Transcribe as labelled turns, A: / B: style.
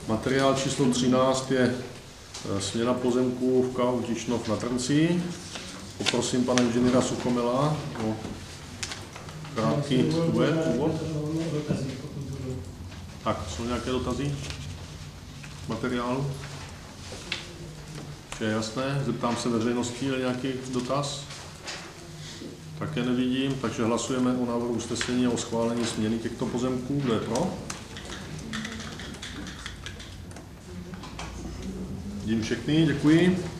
A: Materiál číslo 13 je směna pozemků v KU Tišnov na Trncí. Poprosím pana inženýra Suchomela o krátký úvod. Tak, jsou nějaké dotazy materiálu? Vše je jasné? Zeptám se veřejnosti, je nějaký dotaz? Také nevidím, takže hlasujeme o návrhu usnesení a o schválení směny těchto pozemků. Kdo je pro? Vidím všechny, děkuji.